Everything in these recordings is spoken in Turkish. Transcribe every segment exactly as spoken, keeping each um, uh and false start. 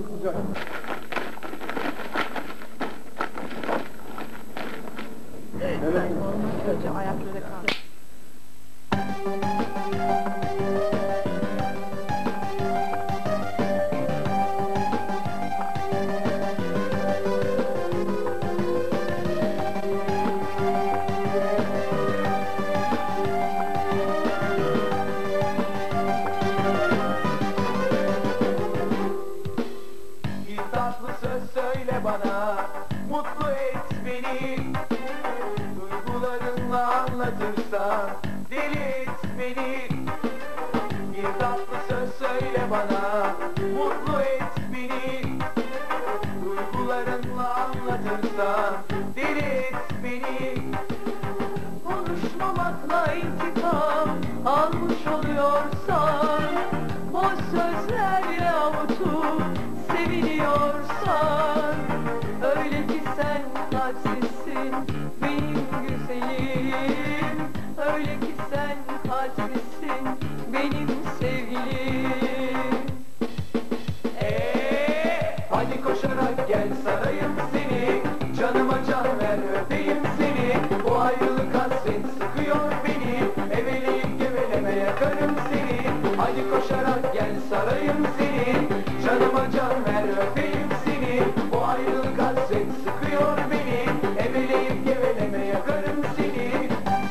Güzel. Evet. Olmaz hocam, ayakları kaldı. Bir tatlı söz söyle bana, mutlu et beni. Duygularınla anlatırsan deli et beni. Bir tatlı söz söyle bana, mutlu et beni. Duygularınla anlatırsan deli et beni. Konuşmamakla intikam almış oluyorsan, boş sözlerle avutup seviniyorsan, öyle ki sen kalpsizsin benim güzelim, öyle ki sen kalpsizsin benim sevgilim. Eee, hadi koşarak gel sarayım seni, canıma can ver öpeyim seni. Bu ayrılık hasret sıkıyor beni, eveleyip geveleme yakarım seni. Hadi koşarak gel sarayım seni, canıma can ver öpeyim seni. Bu ayrılık hasret sıkıyor beni, eveleyip geveleme yakarım seni.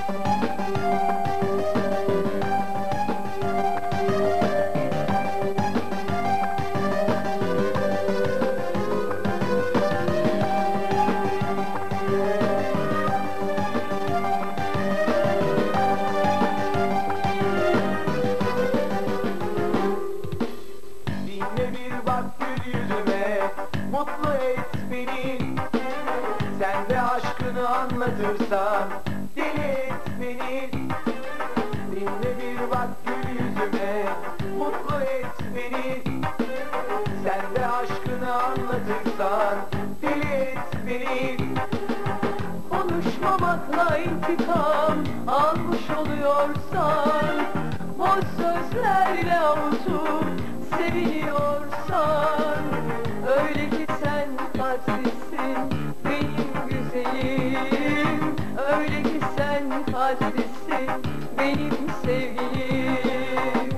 Dinle bir bak gül yüzüme, mutlu et beni. Sen de aşkını anlatırsan deli et beni. Dinle bir bak gül yüzüme, mutlu et beni. Sen de aşkını anlatırsan deli et beni. Konuşmamakla intikam almış oluyorsan, boş sözlerle avutup seviniyorsan, öyle ki sen kalpsizsin benim güzelim, öyle ki sen kalpsizsin benim sevgilim.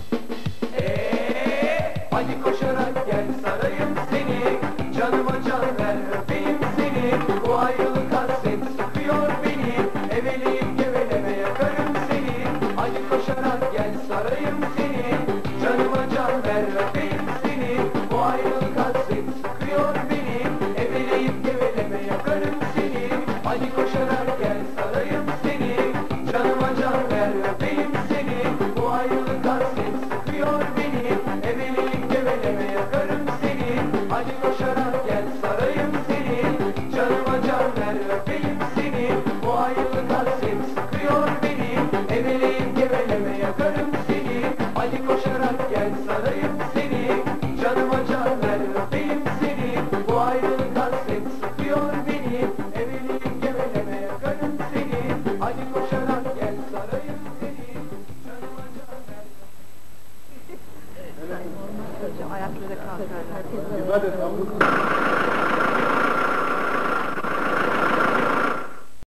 Eee, hadi koşarak gel sarayım seni, canıma can ver öpeyim seni. Bu ayrılık hasret sıkıyor beni, eveleyip geveleme yakarım seni. Hadi koşarak gel sarayım seni, canıma can ver öpeyim seni. Bu ayrılık hasret sıkıyor beni, eveleyip geveleme yakarım seni. Hadi koşarak gel sarayım seni, canıma can ver öpeyim seni. Bu ayrılık hasret sıkıyor beni, eveleyip geveleme yakarım seni. Hadi koşarak gel sarayım seni, canıma can ver öpeyim seni. Bu ayrılık hasret sıkıyor beni, eveleyip geveleme yakarım seni. Hadi koşarak gel sarayım seni, canıma can ver öpeyim seni. Bu ayrılık hasret sıkıyor beni, eveleyip geveleme yakarım seni. Hadi koşarak gel sarayım seni, canıma can ver. Olmaz hocam, ayakları kaldı. İbadet, Allah'ın